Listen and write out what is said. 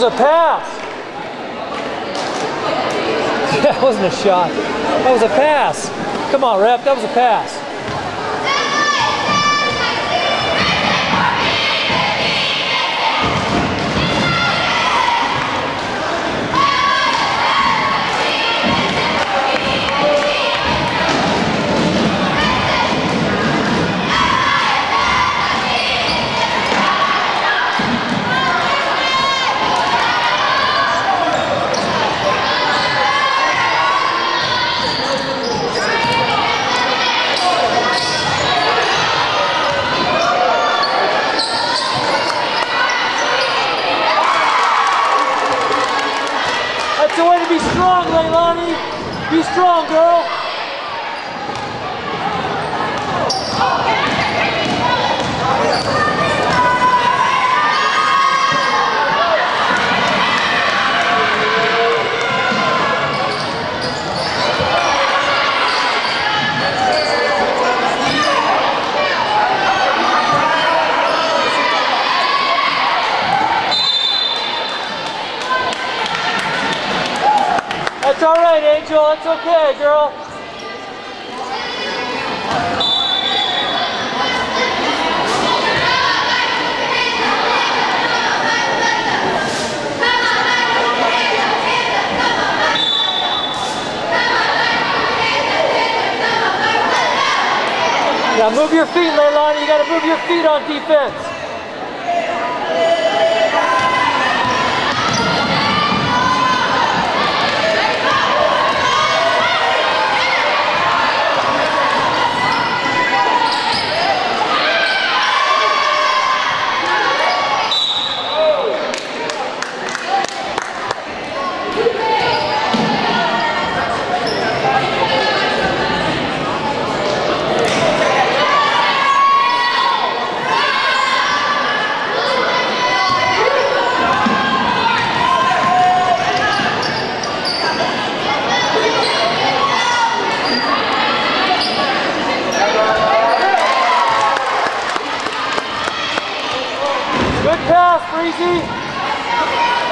a pass. That wasn't a shot. That was a pass. Come on, ref. That was a pass. That's the way to be strong, Leilani. Be strong, girl. That's all right, Angel. That's okay, girl. Now move your feet, Leilani. You got to move your feet on defense. Good pass, Breezy.